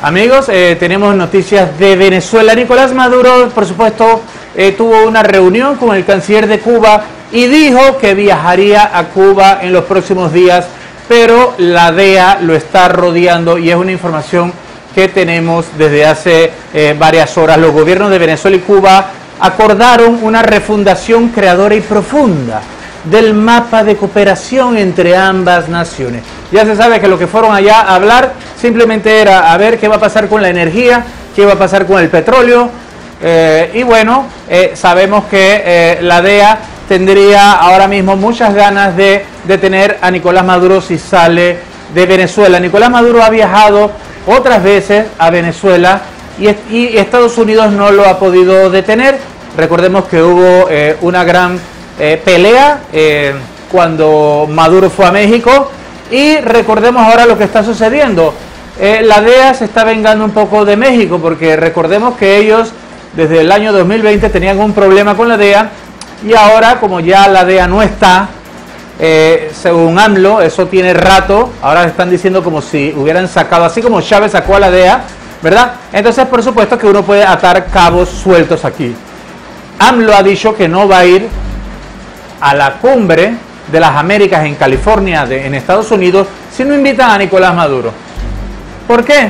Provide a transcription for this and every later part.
Amigos, tenemos noticias de Venezuela. Nicolás Maduro, por supuesto, tuvo una reunión con el canciller de Cuba y dijo que viajaría a Cuba en los próximos días, pero la DEA lo está rodeando y es una información que tenemos desde hace varias horas. Los gobiernos de Venezuela y Cuba acordaron una refundación creadora y profunda del mapa de cooperación entre ambas naciones. Ya se sabe que lo que fueron allá a hablar simplemente era a ver qué va a pasar con la energía, qué va a pasar con el petróleo, y bueno, sabemos que la DEA tendría ahora mismo muchas ganas de detener a Nicolás Maduro si sale de Venezuela. Nicolás Maduro ha viajado otras veces a Venezuela y Estados Unidos no lo ha podido detener. Recordemos que hubo una gran pelea cuando Maduro fue a México y recordemos ahora lo que está sucediendo. La DEA se está vengando un poco de México porque recordemos que ellos desde el año 2020 tenían un problema con la DEA y ahora como ya la DEA no está, según AMLO, eso tiene rato, ahora están diciendo como si hubieran sacado, así como Chávez sacó a la DEA, ¿verdad? Entonces por supuesto que uno puede atar cabos sueltos aquí. AMLO ha dicho que no va a ir a la cumbre de las Américas en California, en Estados Unidos, si no invitan a Nicolás Maduro. ¿Por qué?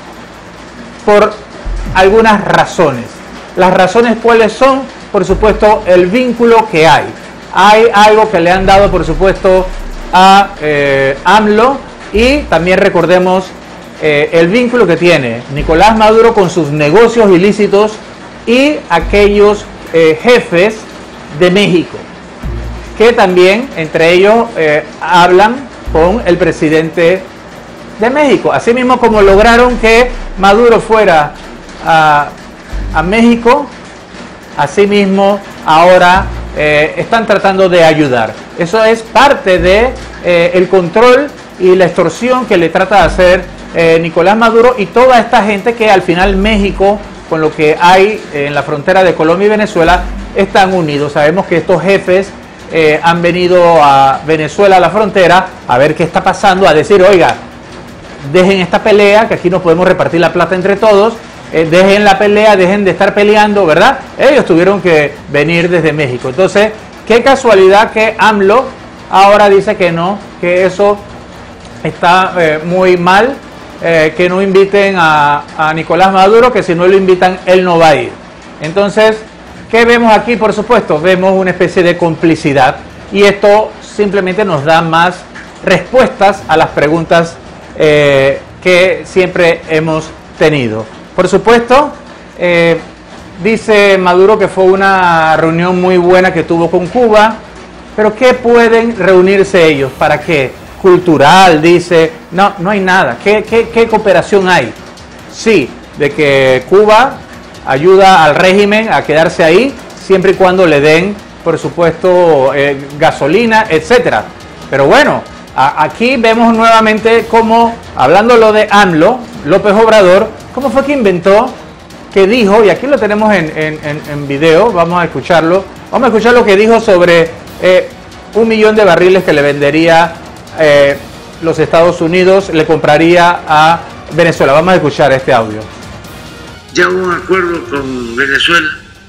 Por algunas razones. Las razones cuáles son, por supuesto, el vínculo que hay. Hay algo que le han dado, por supuesto, a AMLO y también recordemos el vínculo que tiene Nicolás Maduro con sus negocios ilícitos y aquellos jefes de México, que también entre ellos hablan con el presidente de México. Asimismo como lograron que Maduro fuera a México, asimismo ahora están tratando de ayudar. Eso es parte de el control y la extorsión que le trata de hacer Nicolás Maduro y toda esta gente que al final México, con lo que hay en la frontera de Colombia y Venezuela, están unidos. Sabemos que estos jefes han venido a Venezuela, a la frontera, a ver qué está pasando, a decir, oiga, dejen esta pelea, que aquí nos podemos repartir la plata entre todos, dejen la pelea, dejen de estar peleando, ¿verdad? Ellos tuvieron que venir desde México. Entonces, qué casualidad que AMLO ahora dice que no, que eso está muy mal, que no inviten a Nicolás Maduro, que si no lo invitan, él no va a ir. Entonces, ¿qué vemos aquí? Por supuesto, vemos una especie de complicidad y esto simplemente nos da más respuestas a las preguntas que siempre hemos tenido. Por supuesto, dice Maduro que fue una reunión muy buena que tuvo con Cuba, pero ¿qué pueden reunirse ellos? ¿Para qué? Cultural, dice. No, no hay nada. ¿Qué cooperación hay? Sí, de que Cuba ayuda al régimen a quedarse ahí, siempre y cuando le den, por supuesto, gasolina, etcétera. Pero bueno, aquí vemos nuevamente cómo, hablando lo de AMLO, López Obrador, cómo fue que inventó, que dijo, y aquí lo tenemos en video, vamos a escucharlo lo que dijo sobre 1 millón de barriles que le vendería los Estados Unidos, le compraría a Venezuela. Vamos a escuchar este audio. Ya hubo un acuerdo con Venezuela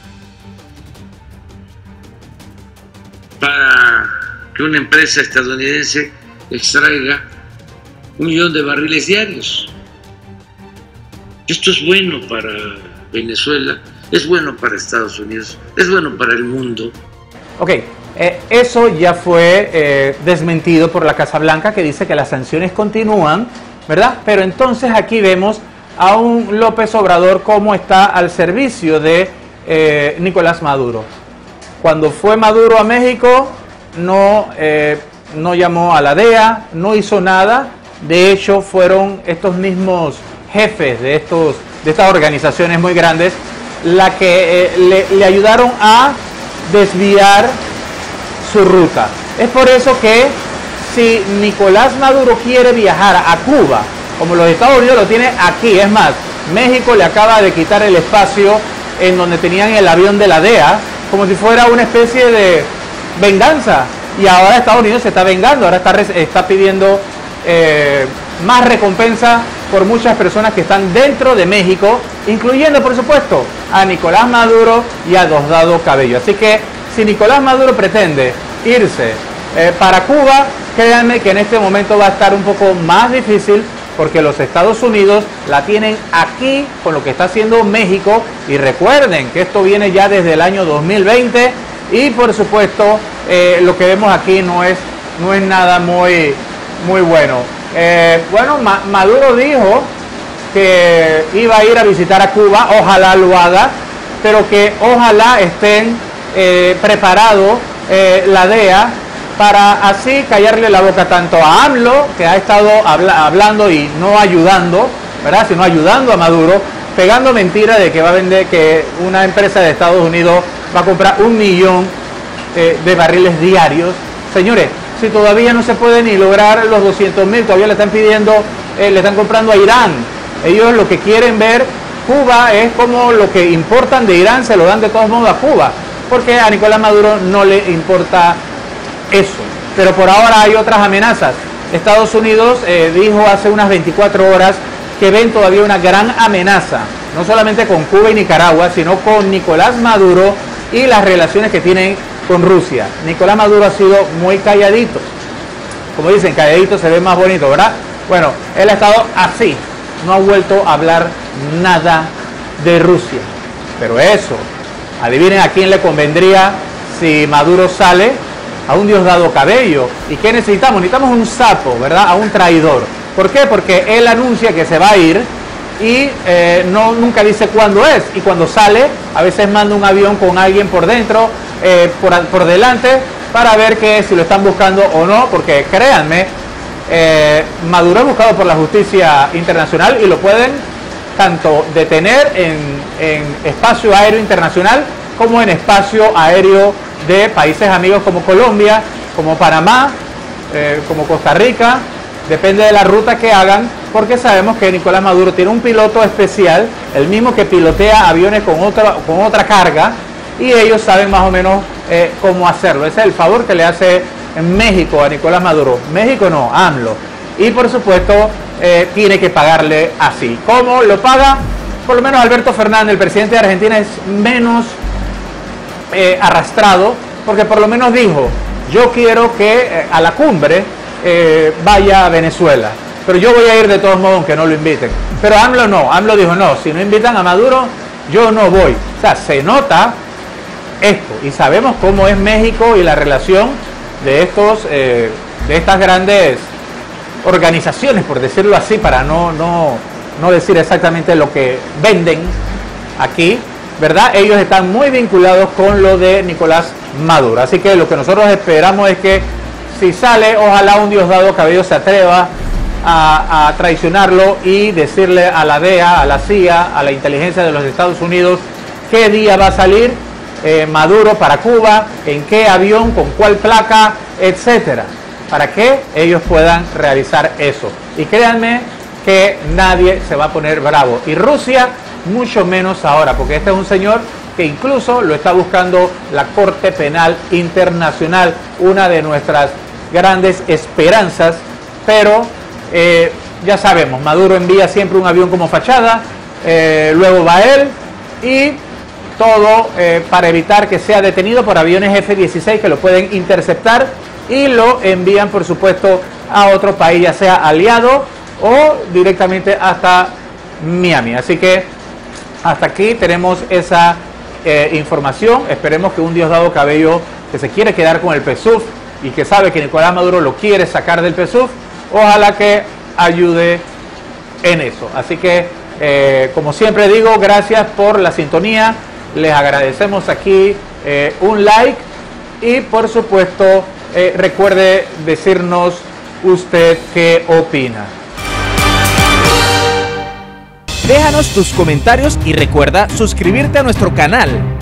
para que una empresa estadounidense extraiga 1 millón de barriles diarios. Esto es bueno para Venezuela, es bueno para Estados Unidos, es bueno para el mundo. Ok, eso ya fue desmentido por la Casa Blanca, que dice que las sanciones continúan, ¿verdad? Pero entonces aquí vemos a un López Obrador cómo está al servicio de Nicolás Maduro. Cuando fue Maduro a México, no llamó a la DEA, no hizo nada. De hecho, fueron estos mismos jefes de estas organizaciones muy grandes la que le ayudaron a desviar su ruta. Es por eso que si Nicolás Maduro quiere viajar a Cuba, como los Estados Unidos lo tiene aquí, es más, México le acaba de quitar el espacio en donde tenían el avión de la DEA, como si fuera una especie de venganza, y ahora Estados Unidos se está vengando, ahora está pidiendo más recompensa por muchas personas que están dentro de México, incluyendo por supuesto a Nicolás Maduro y a Diosdado Cabello. Así que si Nicolás Maduro pretende irse para Cuba, créanme que en este momento va a estar un poco más difícil, porque los Estados Unidos la tienen aquí con lo que está haciendo México, y recuerden que esto viene ya desde el año 2020 y por supuesto lo que vemos aquí no es nada muy bueno. Bueno, Maduro dijo que iba a ir a visitar a Cuba, ojalá lo haga, pero que ojalá estén preparados la DEA para así callarle la boca tanto a AMLO, que ha estado hablando y no ayudando, ¿verdad?, sino ayudando a Maduro, pegando mentira de que va a vender, que una empresa de Estados Unidos va a comprar 1 millón de barriles diarios. Señores, si todavía no se puede ni lograr los 200.000, todavía le están pidiendo, le están comprando a Irán. Ellos lo que quieren ver, Cuba es como lo que importan de Irán, se lo dan de todos modos a Cuba, porque a Nicolás Maduro no le importa eso. Pero por ahora hay otras amenazas. Estados Unidos dijo hace unas 24 horas que ven todavía una gran amenaza, no solamente con Cuba y Nicaragua, sino con Nicolás Maduro y las relaciones que tienen con Rusia. Nicolás Maduro ha sido muy calladito. Como dicen, calladito se ve más bonito, ¿verdad? Bueno, él ha estado así, no ha vuelto a hablar nada de Rusia. Pero eso, adivinen a quién le convendría si Maduro sale: a un Diosdado Cabello. ¿Y qué necesitamos? Necesitamos un sapo, ¿verdad? A un traidor. ¿Por qué? Porque él anuncia que se va a ir y nunca dice cuándo es. Y cuando sale, a veces manda un avión con alguien por dentro, por delante, para ver que si lo están buscando o no. Porque créanme, Maduro es buscado por la justicia internacional y lo pueden tanto detener en espacio aéreo internacional como en espacio aéreo de países amigos como Colombia, como Panamá, como Costa Rica. Depende de la ruta que hagan, porque sabemos que Nicolás Maduro tiene un piloto especial, el mismo que pilotea aviones con otra carga, y ellos saben más o menos cómo hacerlo. Ese es el favor que le hace México a Nicolás Maduro. México no, AMLO. Y por supuesto tiene que pagarle así. ¿Cómo lo paga? Por lo menos Alberto Fernández, el presidente de Argentina, es menos arrastrado, porque por lo menos dijo: yo quiero que a la cumbre vaya a Venezuela, pero yo voy a ir de todos modos aunque no lo inviten. Pero AMLO no, AMLO dijo: no, si no invitan a Maduro, yo no voy. O sea, se nota esto, y sabemos cómo es México y la relación de estas grandes organizaciones, por decirlo así, para no decir exactamente lo que venden aquí, ¿verdad? Ellos están muy vinculados con lo de Nicolás Maduro. Así que lo que nosotros esperamos es que si sale, ojalá un Diosdado Cabello se atreva a traicionarlo y decirle a la DEA, a la CIA, a la inteligencia de los Estados Unidos qué día va a salir Maduro para Cuba, en qué avión, con cuál placa, etcétera, para que ellos puedan realizar eso. Y créanme que nadie se va a poner bravo, y Rusia mucho menos ahora, porque este es un señor que incluso lo está buscando la Corte Penal Internacional, una de nuestras grandes esperanzas. Pero ya sabemos, Maduro envía siempre un avión como fachada, luego va él, y todo para evitar que sea detenido por aviones F-16 que lo pueden interceptar y lo envían, por supuesto, a otro país, ya sea aliado o directamente hasta Miami. Así que hasta aquí tenemos esa información. Esperemos que un Diosdado Cabello, que se quiere quedar con el PSUV y que sabe que Nicolás Maduro lo quiere sacar del PSUV, ojalá que ayude en eso. Así que, como siempre digo, gracias por la sintonía. Les agradecemos aquí un like y, por supuesto, recuerde decirnos usted qué opina. Déjanos tus comentarios y recuerda suscribirte a nuestro canal.